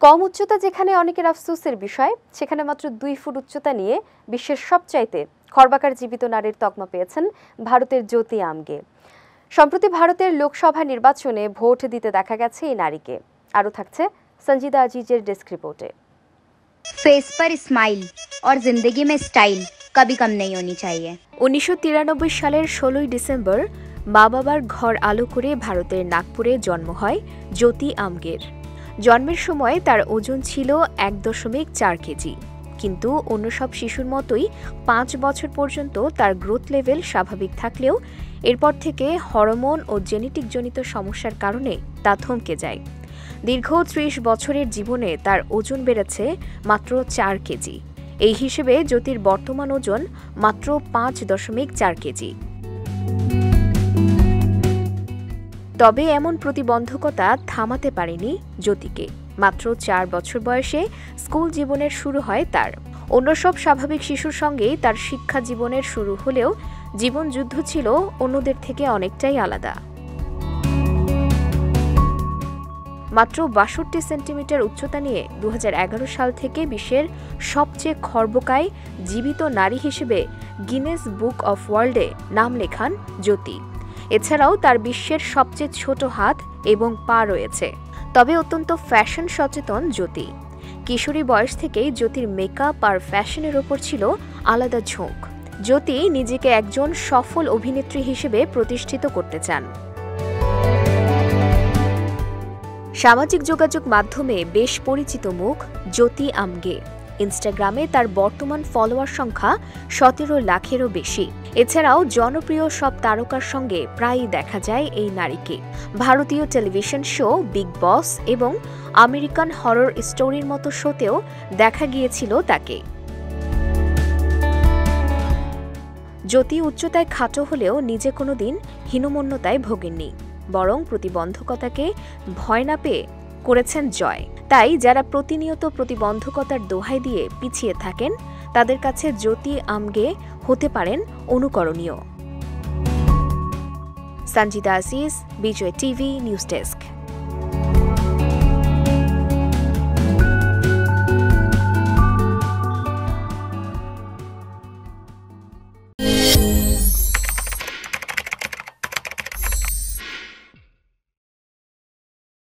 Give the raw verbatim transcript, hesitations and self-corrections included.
কম উচ্চতা যেখানে অনেকের আফসোসের বিষয়, সেখানে মাত্র দুই ফুট উচ্চতা নিয়ে বিশ্বের সবচাইতে খর্বাকার জীবিত নারীর তকমা পেয়েছেন ভারতের জ্যোতি আমগে। সম্প্রতি ভারতের লোকসভা নির্বাচনে ভোট দিতে দেখা গেছে এই নারীকে। আরও থাকছে সঞ্জিদা আজিজের ডেস্ক রিপোর্টে। फेस पर स्माइल और जिंदगी में स्टाइल कभी कम नहीं होनी चाहिए। উনিশশো তিরানব্বই সালের ষোলোই ডিসেম্বর মা বাবার ঘর আলো করে ভারতের নাগপুরে জন্ম হয় জ্যোতি আমগের। জন্মের সময় তার ওজন ছিল এক দশমিক চার কেজি, কিন্তু অন্য সব শিশুর মতোই পাঁচ বছর পর্যন্ত তার গ্রোথ লেভেল স্বাভাবিক থাকলেও এরপর থেকে হরমোন ও জেনেটিক জনিত সমস্যার কারণে তা থমকে যায়। দীর্ঘ ত্রিশ বছরের জীবনে তার ওজন বেড়েছে মাত্র চার কেজি। এই হিসেবে জ্যোতির বর্তমান ওজন মাত্র পাঁচ দশমিক চার কেজি। তবে এমন প্রতিবন্ধকতা থামাতে পারেনি জ্যোতিকে। মাত্র চার বছর বয়সে স্কুল জীবনের শুরু হয় তার। অন্য সব স্বাভাবিক শিশুর সঙ্গেই তার শিক্ষা জীবনের শুরু হলেও জীবন যুদ্ধ ছিল অন্যদের থেকে অনেকটাই আলাদা। মাত্র বাষট্টি সেন্টিমিটার উচ্চতা নিয়ে দু হাজার এগারো সাল থেকে বিশ্বের সবচেয়ে খর্বকায় জীবিত নারী হিসেবে গিনেস বুক অফ ওয়ার্ল্ডে নাম লেখান জ্যোতি। এছাড়াও তার বিশ্বের সবচেয়ে ছোট হাত এবং পা রয়েছে। তবে অত্যন্ত ফ্যাশন সচেতন জ্যোতি। কিশোরী বয়স থেকেই জ্যোতির মেকআপ আর ফ্যাশনের ওপর ছিল আলাদা ঝোঁক। জ্যোতি নিজেকে একজন সফল অভিনেত্রী হিসেবে প্রতিষ্ঠিত করতে চান। সামাজিক যোগাযোগ মাধ্যমে বেশ পরিচিত মুখ জ্যোতি আমগে। ইনস্টাগ্রামে তার বর্তমান ফলোয়ার সংখ্যা সতেরো লাখেরও বেশি। এছাড়াও জনপ্রিয় সব তারকার সঙ্গে প্রায়ই দেখা যায় এই নারীকে। ভারতীয় টেলিভিশন শো বিগ বস এবং আমেরিকান হরর স্টোরির মতো শোতেও দেখা গিয়েছিল তাকে। জ্যোতি উচ্চতায় খাটো হলেও নিজে কোনোদিন হীনমন্যতায় ভোগেননি, বরং প্রতিবন্ধকতাকে ভয় না পেয়ে করেছেন জয়। তাই যারা প্রতিনিয়ত প্রতিবন্ধকতার দোহাই দিয়ে পিছিয়ে থাকেন, তাদের কাছে জ্যোতি আমগে হতে পারেন অনুকরণীয়। Sanjida Aziz, Bijoy TV news desk.